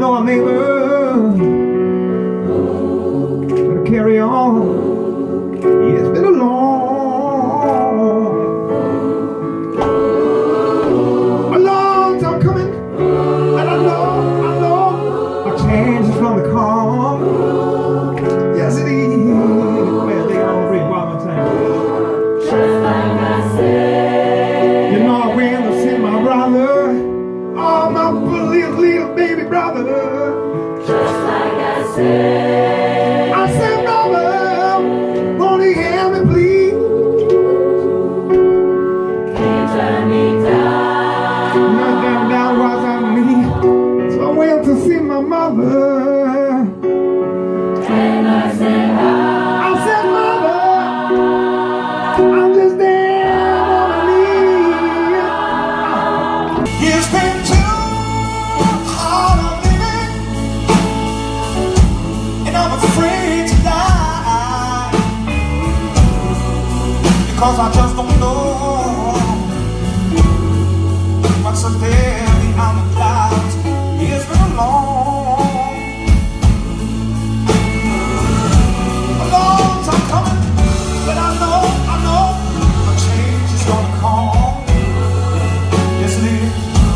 know I'm able to carry on. Yeah, it's been a long time coming, and I know a change is gonna come. Yes, it is. Man, they all read one more time. Just like I said. You know I went to see my brother, oh my little baby brother. Just like I said. I said, brother, won't you hear me please? Can't turn me down. Not down was on me. So I went to see my mother. And I said, I said, mother, I'm just down on my knees. It's been too hard on living, and I'm afraid to die, because I just don't know what's up there beyond the clouds. It's been a long time coming, but I know a change is gonna come. Yes, it is.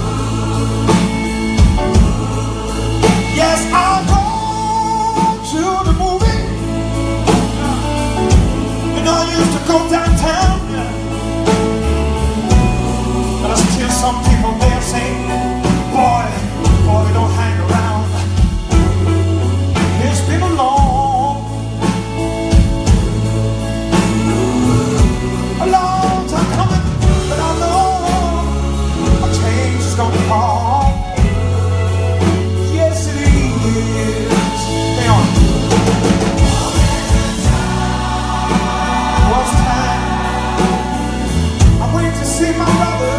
Yes, I'll go to the movie. You know, I used to go downtown, but I still some people there say, boy, they don't hang around. It's been a long time coming, but I know a change is gonna come. Yes, it is. Hang on. Was time I went to see my brother.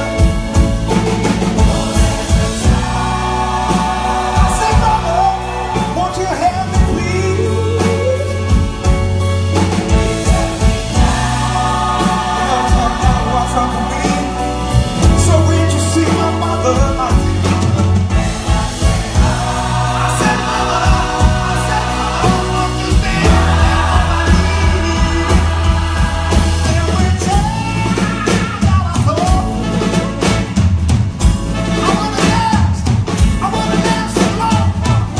I said, brother, won't you help me please? So when you see my mother, I said, mother, won't you stand down on my knees? And when I thought I wanna dance so long,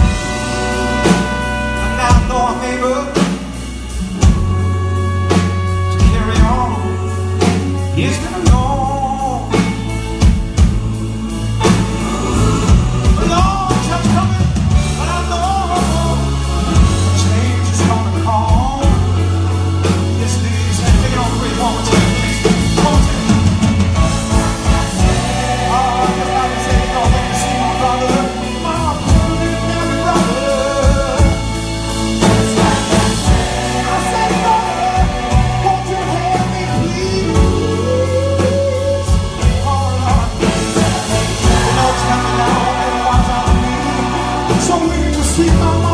and now I know I'm able to carry on. It's been a long time coming, but I know a change is gonna come. Yes, it is. And take it on the way. One more time, please. Come on, take it. Oh, just like I said, you know, when you see my brother, my little brother. Just like I said, brother, won't you help me please? So we need to see my